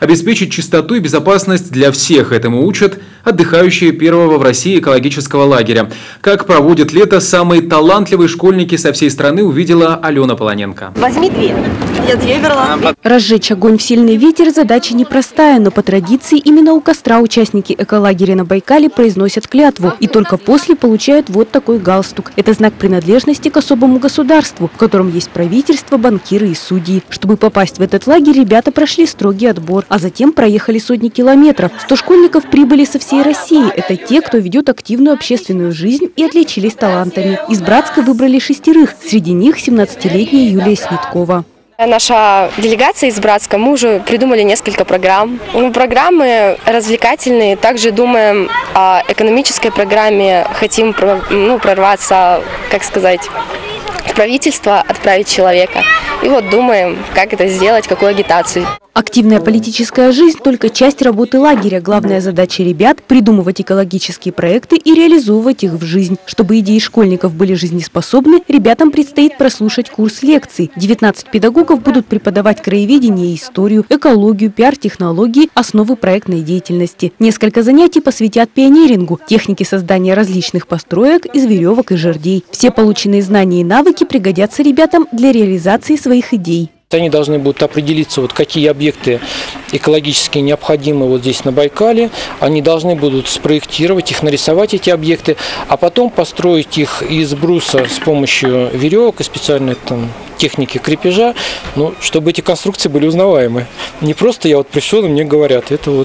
Обеспечить чистоту и безопасность для всех этому учат отдыхающие первого в России экологического лагеря. Как проводят лето самые талантливые школьники со всей страны, увидела Алена Полоненко. Возьми 2. Я 2 брала. Разжечь огонь в сильный ветер – задача непростая, но по традиции именно у костра участники эколагеря на Байкале произносят клятву. И только после получают вот такой галстук. Это знак принадлежности к особому государству, в котором есть правительство, банкиры и судьи. Чтобы попасть в этот лагерь, ребята прошли строгий отбор, а затем проехали сотни километров. 100 школьников прибыли со всей России. Это те, кто ведет активную общественную жизнь и отличились талантами. Из Братска выбрали 6. Среди них 17-летняя Юлия Сниткова. Наша делегация из Братска, мы уже придумали несколько программ. Программы развлекательные. Также думаем о экономической программе. Хотим прорваться, как сказать, в правительство, отправить человека. И вот думаем, как это сделать, какую агитацию. Активная политическая жизнь – только часть работы лагеря. Главная задача ребят – придумывать экологические проекты и реализовывать их в жизнь. Чтобы идеи школьников были жизнеспособны, ребятам предстоит прослушать курс лекций. 19 педагогов будут преподавать краеведение и историю, экологию, пиар-технологии, основы проектной деятельности. Несколько занятий посвятят пионерингу, технике создания различных построек из веревок и жердей. Все полученные знания и навыки пригодятся ребятам для реализации своих идей. Они должны будут определиться, какие объекты экологически необходимы вот здесь на Байкале. Они должны будут спроектировать их, нарисовать эти объекты, а потом построить их из бруса с помощью веревок и специальной техники крепежа, чтобы эти конструкции были узнаваемы. Не просто я пришел и мне говорят, это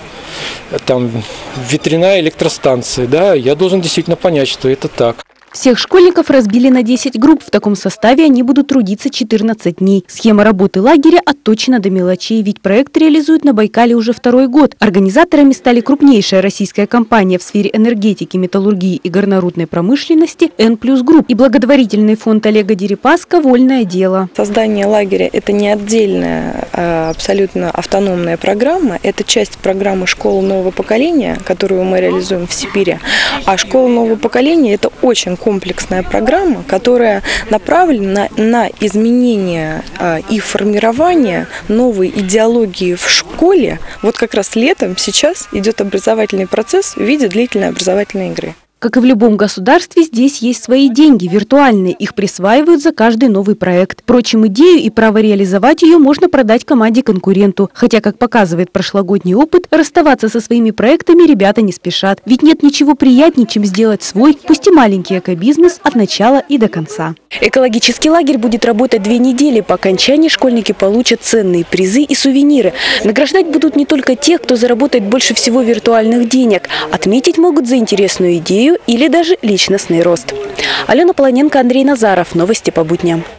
ветряная электростанция. Да? Я должен действительно понять, что это так. Всех школьников разбили на 10 групп. В таком составе они будут трудиться 14 дней. Схема работы лагеря отточена до мелочей, ведь проект реализуют на Байкале уже 2-й год. Организаторами стали крупнейшая российская компания в сфере энергетики, металлургии и горнорудной промышленности N+ Group и благотворительный фонд Олега Дерипаска «Вольное дело». Создание лагеря – это не отдельная, абсолютно автономная программа. Это часть программы «Школа нового поколения», которую мы реализуем в Сибири. А «Школа нового поколения» – это очень комплексная программа, которая направлена на изменение и формирование новой идеологии в школе. Вот как раз летом сейчас идет образовательный процесс в виде длительной образовательной игры. Как и в любом государстве, здесь есть свои деньги, виртуальные. Их присваивают за каждый новый проект. Впрочем, идею и право реализовать ее можно продать команде-конкуренту. Хотя, как показывает прошлогодний опыт, расставаться со своими проектами ребята не спешат. Ведь нет ничего приятнее, чем сделать свой, пусть и маленький экобизнес от начала и до конца. Экологический лагерь будет работать 2 недели. По окончании школьники получат ценные призы и сувениры. Награждать будут не только тех, кто заработает больше всего виртуальных денег. Отметить могут за интересную идею или даже личностный рост. Алена Полоненко, Андрей Назаров. Новости по будням.